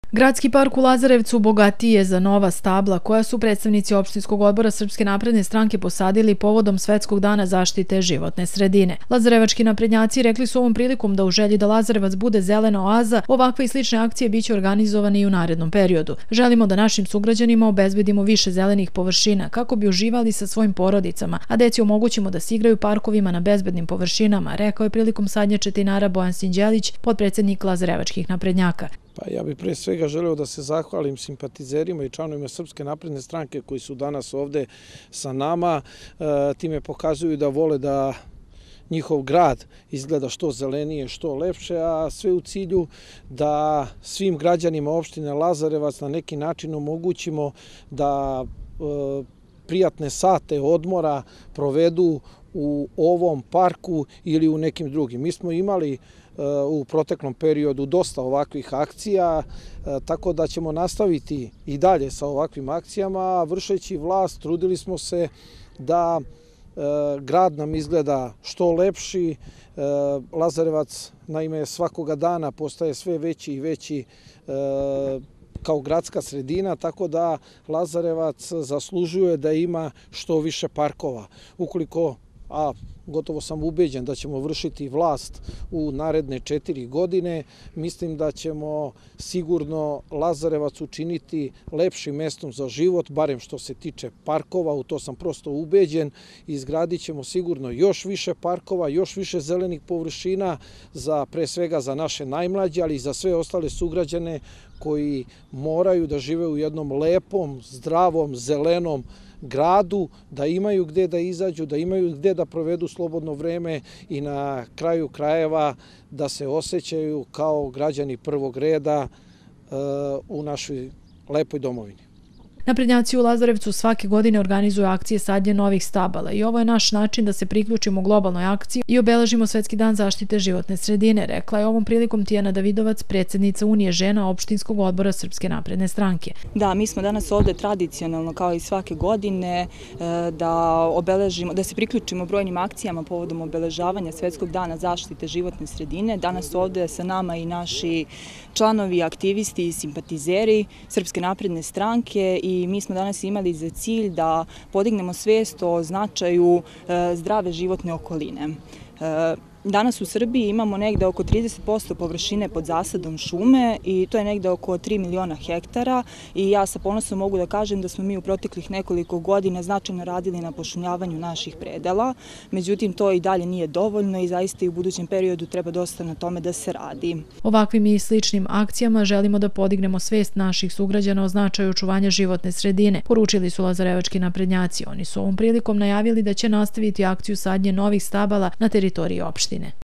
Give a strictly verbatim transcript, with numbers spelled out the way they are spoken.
Gradski park u Lazarevcu bogatiji je za nova stabla koja su predstavnici opštinskog odbora Srpske napredne stranke posadili povodom Svetskog dana zaštite životne sredine. Lazarevački naprednjaci rekli su ovom prilikom da u želji da Lazarevac bude zelena oaza, ovakve i slične akcije biće organizovane i u narednom periodu. Želimo da našim sugrađanima obezbedimo više zelenih površina kako bi uživali sa svojim porodicama, a deci omogućimo da se igraju parkovima na bezbednim površinama, rekao je prilikom sadnje četinara Bojan Sinđelić, potpredsednik Lazarevačkih naprednjaka. Pa ja bih pre svega želeo da se zahvalim simpatizerima i članovima Srpske napredne stranke koji su danas ovde sa nama. Time pokazuju da vole da njihov grad izgleda što zelenije, što lepše, a sve u cilju da svim građanima opštine Lazarevac na neki način omogućimo da prijatne sate odmora provedu u ovom parku ili u nekim drugim. Mi smo imali u proteklom periodu dosta ovakvih akcija, tako da ćemo nastaviti i dalje sa ovakvim akcijama. Vršeći vlast, trudili smo se da grad nam izgleda što lepši. Lazarevac, naime, svakoga dana postaje sve veći i veći kao gradska sredina, tako da Lazarevac zaslužuje da ima što više parkova. Ukoliko, a gotovo sam ubeđen da ćemo vršiti vlast u naredne četiri godine, mislim da ćemo sigurno Lazarevac učiniti lepšim mestom za život, barem što se tiče parkova, u to sam prosto ubeđen. Izgradit ćemo sigurno još više parkova, još više zelenih površina, za, pre svega za naše najmlađe, ali i za sve ostale sugrađane koji moraju da žive u jednom lepom, zdravom, zelenom gradu, da imaju gde da izađu, da imaju gde da provedu slobodno vreme i na kraju krajeva da se osjećaju kao građani prvog reda u našoj lepoj domovini. Naprednjaci u Lazarevcu svake godine organizuju akcije sadnje novih stabala i ovo je naš način da se priključimo globalnoj akciji i obeležimo Svetski dan zaštite životne sredine, rekla je ovom prilikom Tijana Davidovac, predsjednica Unije žena opštinskog odbora Srpske napredne stranke. Da, mi smo danas ovde tradicionalno, kao i svake godine, da obeležimo, da se priključimo brojnim akcijama povodom obeležavanja Svetskog dana zaštite životne sredine. Danas ovde sa nama i naši članovi, aktivisti i simpatizeri Srpske napredne stranke i mi smo danas imali za cilj da podignemo svest o značaju zdrave životne okoline. Danas u Srbiji imamo negde oko trideset posto površine pod zasadom šume i to je negde oko tri miliona hektara i ja sa ponosom mogu da kažem da smo mi u proteklih nekoliko godina značajno radili na pošumljavanju naših predela, međutim to i dalje nije dovoljno i zaista i u budućem periodu treba dosta na tome da se radi. Ovakvim i sličnim akcijama želimo da podignemo svest naših sugrađana o značaju očuvanja životne sredine, poručili su lazarevački naprednjaci. Oni su ovom prilikom najavili da će nastaviti akciju sadnje novih stabala na teritoriji opštine.